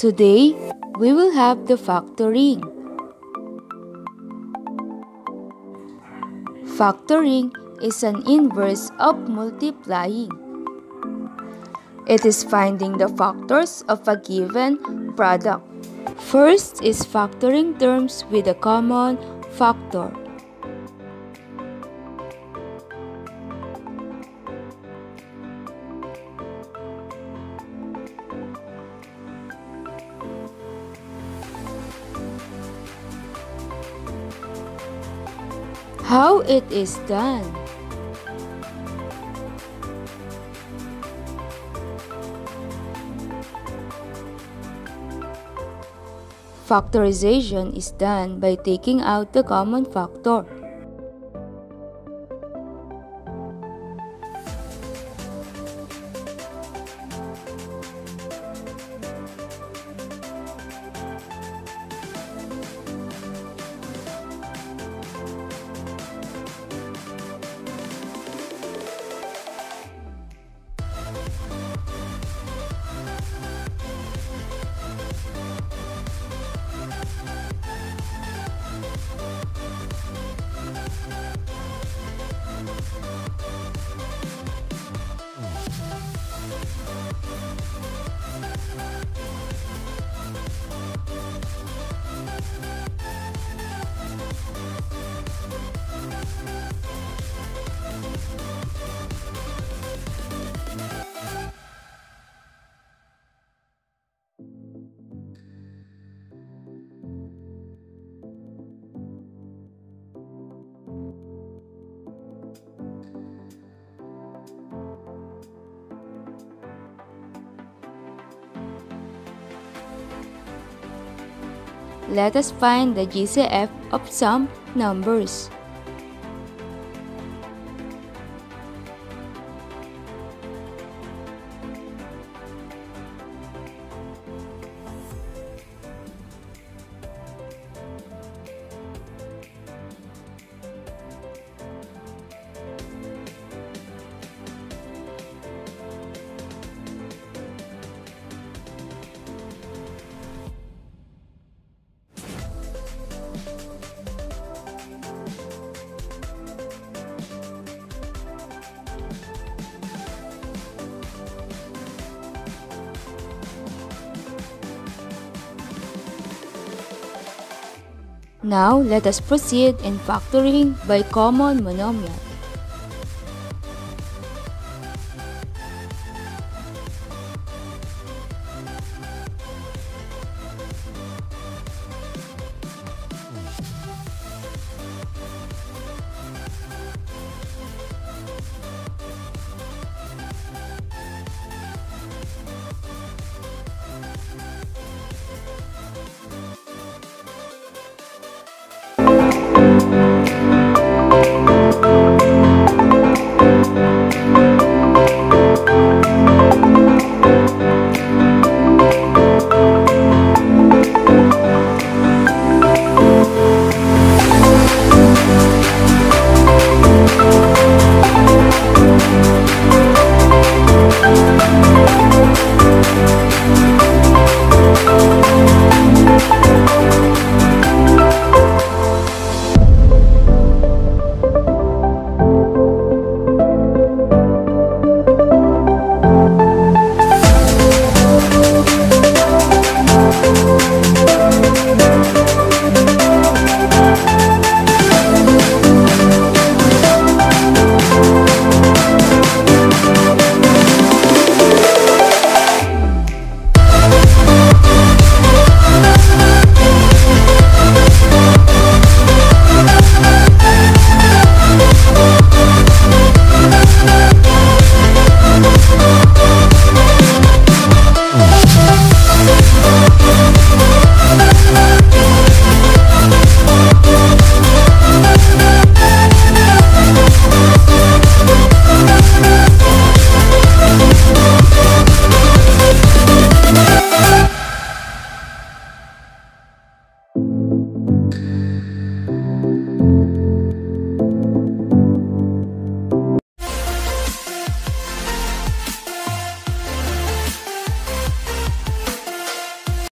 Today, we will have the factoring. Factoring is an inverse of multiplying. It is finding the factors of a given product. First is factoring terms with a common factor. How it is done. Factorization is done by taking out the common factor. Let us find the GCF of some numbers. Now, let us proceed in factoring by common monomial.